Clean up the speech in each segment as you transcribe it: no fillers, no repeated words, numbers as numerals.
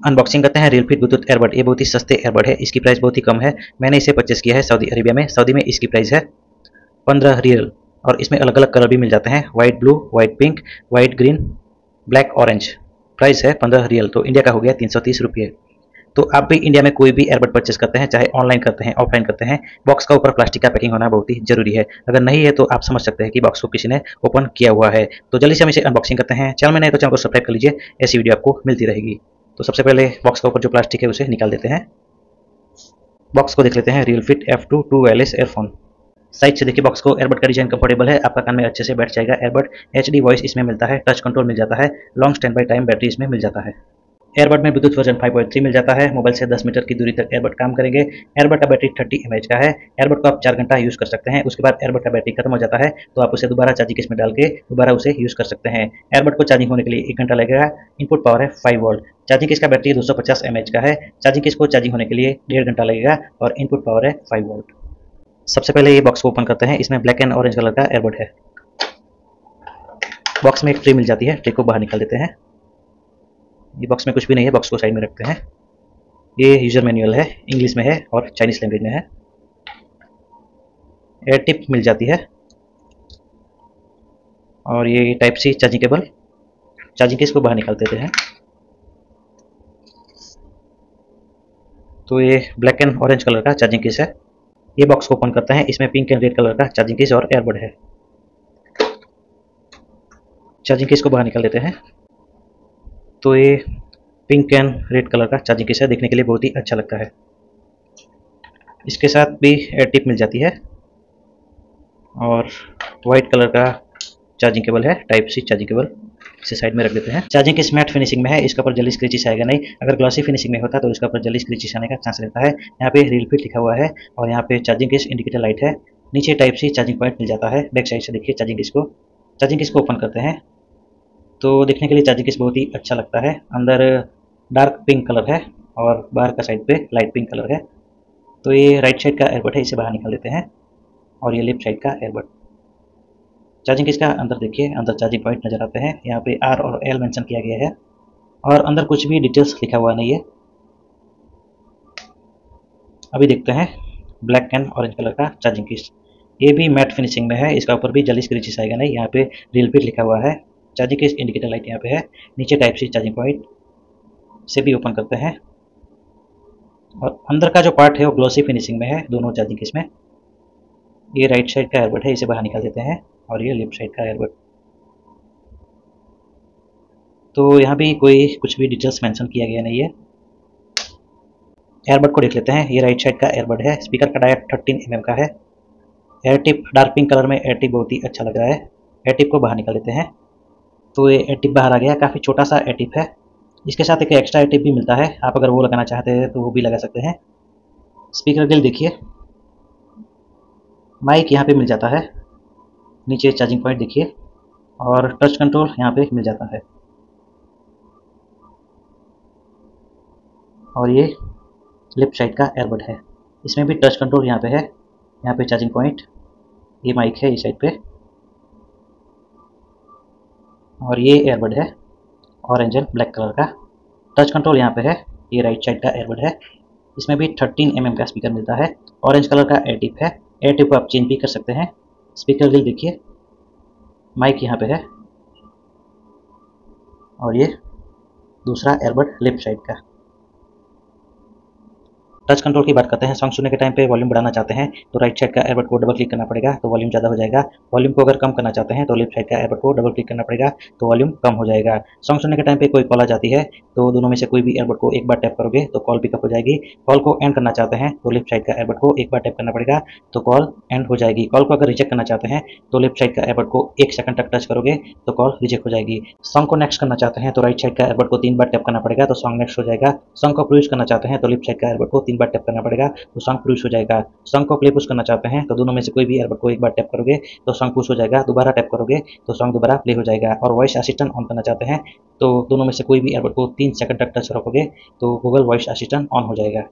Unboxing करते हैं रियलफिट Bluetooth earbud. ये बहुत ही सस्ते एयरबड है, इसकी प्राइस बहुत ही कम है। मैंने इसे परचेस किया है सऊदी अरेबिया में। सऊदी में इसकी प्राइस है 15 रियल और इसमें अलग अलग कलर भी मिल जाते हैं, white blue, white pink, white green, black orange. Price है 15 रियल, तो इंडिया का हो गया 330 रुपये। तो आप भी इंडिया में कोई भी एयरबड परचेस करते हैं, चाहे ऑनलाइन करते हैं ऑफलाइन करते हैं, बॉक्स का ऊपर प्लास्टिक का पैकिंग होना बहुत ही जरूरी है। अगर नहीं है तो आप समझ सकते हैं कि बॉक्स को किसी ने ओपन किया हुआ है। तो जल्दी से हम इसे अनबॉक्सिंग करते हैं। चैनल में नहीं तो चैनल को सब्सक्राइब कर लीजिए, ऐसी वीडियो आपको मिलती रहेगी। तो सबसे पहले बॉक्स का ऊपर जो प्लास्टिक है उसे निकाल देते हैं। बॉक्स को देख लेते हैं, रियलफिट F2 2 वायरलेस एयरफोन। साइड से देखिए बॉक्स को, एयरबड का डिजाइन कंफर्टेबल है, आपका कान में अच्छे से बैठ जाएगा एयरबड। HD वॉइस इसमें मिलता है, टच कंट्रोल मिल जाता है, long stand by time battery इसमें मिल जाता है। एयरबड में ब्लूटूथ वर्जन 5.3 मिल जाता है। मोबाइल से 10 मीटर की दूरी तक एयरबड काम करेंगे। एयरबड का बैटरी 30 mAh का है। एयरबड को आप 4 घंटा यूज़ कर सकते हैं। उसके बाद एयरबड का बैटरी खत्म हो जाता है तो आप उसे दोबारा चार्जिंग केस में डाल के दोबारा उसे यूज़ कर सकते हैं। एयरबड को चार्जिंग होने के लिए 1 घंटा लगेगा। इनपुट पावर है 5 वोल्ट। चार्जिंग केस का बैटरी 250 mAh का है। चार्जिंग केस को चार्जिंग होने के लिए 1.5 घंटा लगेगा और इनपुट पावर है 5 वोल्ट। सबसे पहले ये बॉक्स को ओपन करते हैं। इसमें ब्लैक एंड ऑरेंज कलर का एयरबड है। बॉक्स में एक ट्रे मिल जाती है, ट्रे को बाहर निकाल देते हैं। ये बॉक्स में कुछ भी नहीं है, बॉक्स को साइड में रखते हैं। ये यूजर मैनुअल है, इंग्लिश में है और चाइनीज लैंग्वेज में है। एयर टिप मिल जाती है और ये type C charging cable. Charging case को बाहर निकाल देते हैं। तो ये ब्लैक एंड ऑरेंज कलर का चार्जिंग केस है। ये बॉक्स को ओपन करते हैं। इसमें पिंक एंड रेड कलर का चार्जिंग केस और एयरबड है। चार्जिंग केस को बाहर निकाल देते हैं। तो ये पिंक एंड रेड कलर का चार्जिंग केस है, देखने के लिए बहुत ही अच्छा लगता है। इसके साथ भी एयर टिप मिल जाती है और वाइट कलर का चार्जिंग केबल है, टाइप सी चार्जिंग केबल। इसे साइड में रख देते हैं। चार्जिंग केस मैट फिनिशिंग में है, इसके ऊपर जल्दी स्क्रैचेस आएगा नहीं। अगर ग्लॉसी फिनिशिंग में होता तो इसके ऊपर जल्दी स्क्रैचेस आने का चांस रहता है। यहाँ पे रियलफिट लिखा हुआ है और यहाँ पे चार्जिंग केस इंडिकेटर लाइट है। नीचे टाइप सी चार्जिंग पॉइंट मिल जाता है। बैक साइड से देखिए चार्जिंग केस को। चार्जिंग केस को ओपन करते हैं तो देखने के लिए चार्जिंग केस बहुत ही अच्छा लगता है। अंदर डार्क पिंक कलर है और बाहर का साइड पे लाइट पिंक कलर है। तो ये राइट साइड का एयरबड है, इसे बाहर निकाल देते हैं और ये लेफ्ट साइड का एयरबड। चार्जिंग केस का अंदर देखिए, अंदर चार्जिंग पॉइंट नज़र आते हैं। यहाँ पे R और L मेंशन किया गया है और अंदर कुछ भी डिटेल्स लिखा हुआ नहीं है। अभी देखते हैं ब्लैक एंड ऑरेंज कलर का चार्जिंग केस। ये भी मैट फिनिशिंग में है, इसका ऊपर भी जल्दी स्क्रैचेस आएगा नहीं। यहाँ पे रियलफिट लिखा हुआ है। चार्जिंग केस इंडिकेटर लाइट यहाँ पे है। नीचे टाइप सी चार्जिंग पॉइंट, से भी ओपन करते हैं और अंदर का जो पार्ट है वो ग्लॉसी फिनिशिंग में है दोनों चार्जिंग केस में। ये राइट साइड का एयरबड है, इसे बाहर निकाल देते हैं और ये लेफ्ट साइड का एयरबड। तो यहाँ भी कोई कुछ भी डिटेल्स मेंशन किया गया नहीं है। एयरबड को देख लेते हैं। ये राइट साइड का एयरबड है। स्पीकर का डाया 13 mm का है। Air tip dark pink colour में, एयर टिप बहुत ही अच्छा लग रहा है। एयर टिप को बाहर निकाल देते हैं। तो ये एयर टिप बाहर आ गया, काफ़ी छोटा सा एयर टिप है। इसके साथ एक एक्स्ट्रा एयर टिप भी मिलता है, आप अगर वो लगाना चाहते हैं तो वो भी लगा सकते हैं। स्पीकर ग्रिल देखिए, माइक यहाँ पे मिल जाता है। नीचे चार्जिंग पॉइंट देखिए और टच कंट्रोल यहाँ पे मिल जाता है। और ये लेफ्ट साइड का एयरबड है, इसमें भी टच कंट्रोल यहाँ पे है। यहाँ पे चार्जिंग पॉइंट, ये माइक है इस साइड पे और ये एयरबड है ऑरेंज एंड ब्लैक कलर का। टच कंट्रोल यहाँ पे है। ये राइट साइड का एयरबड है। इसमें भी 13 mm का स्पीकर मिलता है। ऑरेंज कलर का एयर टिप है। एयर टिप को आप चेंज भी कर सकते हैं। स्पीकर ग्रिल देखिए, माइक यहाँ पे है और ये दूसरा एयरबड लेफ्ट साइड का। टच कंट्रोल की बात करते हैं। सॉन्ग सुनने के टाइम पे वॉल्यूम बढ़ाना चाहते हैं तो राइट साइड का एयरबड को डबल क्लिक करना पड़ेगा तो वॉल्यूम ज़्यादा हो जाएगा। वॉल्यूम को अगर कम करना चाहते हैं तो लेफ्ट साइड का एयरबड को डबल क्लिक करना पड़ेगा तो वॉल्यूम कम हो जाएगा। सॉन्ग सुनने के टाइम पे कोई कॉल आ जाती है तो दोनों में से कोई भी एयरबड को एक बार टैप करोगे तो कॉल पिकअप हो जाएगी। कॉल को एंड करना चाहते हैं तो लेफ्ट साइड का एयरबड को एक बार टैप करना पड़ेगा तो कॉल एंड हो जाएगी। कॉल को अगर रिजेक्ट करना चाहते हैं तो लेफ्ट साइड का एयरबड को 1 सेकंड तक टच करोगे तो कॉल रिजेक्ट हो जाएगी। सॉन्ग को नेक्स्ट करना चाहते हैं तो राइट साइड का एयरबड को 3 बार टैप करना पड़ेगा तो सॉन्ग नेक्स्ट हो जाएगा। सॉन्ग को प्रूव करना चाहते हैं तो लेफ्ट साइड का एयरबड को 3 बार टैप करना पड़ेगा तो सॉन्ग पुश हो जाएगा। सॉन्ग को प्ले पुश करना चाहते हैं तो दोनों में से कोई भी एयरबड को एक बार टैप करोगे तो सॉन्ग पुश हो जाएगा। दोबारा टैप करोगे तो सॉन्ग दोबारा प्ले हो जाएगा। और वॉइस असिस्टेंट ऑन करना चाहते हैं तो दोनों में से कोई भी एयरबड को 3 सेकंड तक टच रखोगे तो गूगल वॉइस असिस्टेंट ऑन हो जाएगा।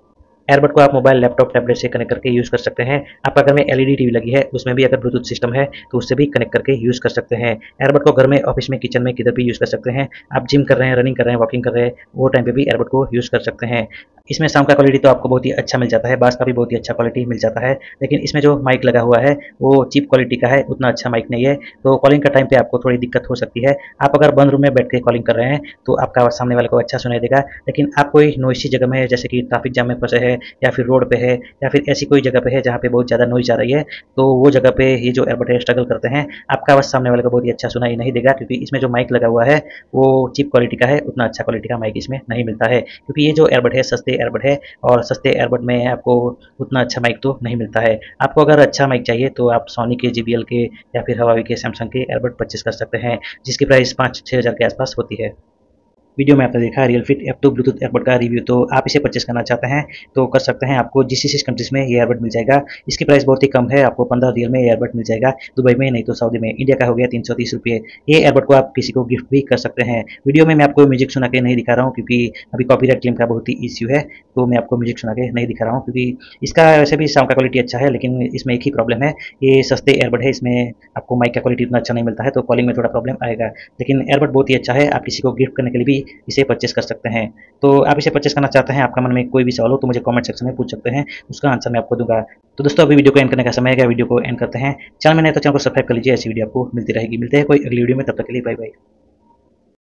एयरबड को आप मोबाइल, लैपटॉप, टैबलेट से कनेक्ट करके यूज़ कर सकते हैं। आपका घर में एलईडी टीवी लगी है, उसमें भी अगर ब्लूटूथ सिस्टम है तो उससे भी कनेक्ट करके यूज़ कर सकते हैं। एयरबड को घर में, ऑफिस में, किचन में, किधर भी यूज़ कर सकते हैं। आप जिम कर रहे हैं, रनिंग कर रहे हैं, वॉकिंग कर रहे हैं, वो टाइम पे भी एयरबड को यूज़ कर सकते हैं। इसमें साउंड का क्वालिटी तो आपको बहुत ही अच्छा मिल जाता है, बास का भी बहुत ही अच्छा क्वालिटी मिल जाता है, लेकिन इसमें जो माइक लगा हुआ है वो चीप क्वालिटी का है, उतना अच्छा माइक नहीं है, तो कॉलिंग का टाइम पे आपको थोड़ी दिक्कत हो सकती है। आप अगर बंद रूम में बैठ के कॉलिंग कर रहे हैं तो आपका आवाज़ सामने वाले को अच्छा सुनाई देगा, लेकिन आप कोई नॉइसी जगह में है, जैसे कि ट्रैफिक जाम में फंसे हैं, या फिर रोड पे है, या फिर ऐसी कोई जगह पे है जहाँ पे बहुत ज़्यादा नॉइज़ आ रही है, तो वो जगह पे ये जो एयरबड है स्ट्रगल करते हैं। आपका आवाज़ सामने वाले को बहुत ही अच्छा सुनाई नहीं देगा, क्योंकि इसमें जो माइक लगा हुआ है वो चीप क्वालिटी का है, उतना अच्छा क्वालिटी का माइक इसमें नहीं मिलता है, क्योंकि ये जो एयरबड है सस्ते एयरबड है, और सस्ते एयरबड में आपको उतना अच्छा माइक तो नहीं मिलता है। आपको अगर अच्छा माइक चाहिए तो आप सोनी के, JBL के, या फिर हवावी के, सैमसंग के एयरबड परचेस कर सकते हैं, जिसकी प्राइस 5-6 हज़ार के आसपास होती है। वीडियो में आपने देखा real fit F2 bluetooth airbud का रिव्यू, तो आप इसे परचेस करना चाहते हैं तो कर सकते हैं। आपको GCC कंट्रीज में ये एयरबड मिल जाएगा। इसकी प्राइस बहुत ही कम है, आपको 15 रियल में एयरबड मिल जाएगा, दुबई में, नहीं तो सऊदी में। इंडिया का हो गया 330 रुपये। ये एयरबड को आप किसी को गिफ्ट भी कर सकते हैं। वीडियो में मैं आपको म्यूजिक सुना के नहीं दिखा रहा हूँ, क्योंकि अभी कॉपीराइट क्लेम का बहुत ही इश्यू है, तो मैं आपको म्यूजिक सुना के नहीं दिखा रहा हूँ, क्योंकि इसका वैसे भी साउंड का क्वालिटी अच्छा है, लेकिन इसमें एक ही प्रॉब्लम है, ये सस्ते एयरबड है, इसमें आपको माइक का क्वालिटी उतना अच्छा नहीं मिलता है, तो कॉलिंग में थोड़ा प्रॉब्लम आएगा। लेकिन एयरबड बहुत ही अच्छा है, आप किसी को गिफ्ट करने के लिए भी इसे परचेस कर सकते हैं। तो आप इसे परचेस करना चाहते हैं, आपका मन में कोई भी सवाल हो तो मुझे कमेंट सेक्शन में पूछ सकते हैं, उसका आंसर मैं आपको दूंगा। तो दोस्तों अभी वीडियो को एंड करने का समय है, वीडियो को एंड करते हैं। चैनल में नहीं तो चैनल को सब्सक्राइब कर लीजिए, ऐसी वीडियो आपको मिलती रहेगी। मिलते हैं कोई अगली वीडियो में, तब तक के लिए बाय बाय।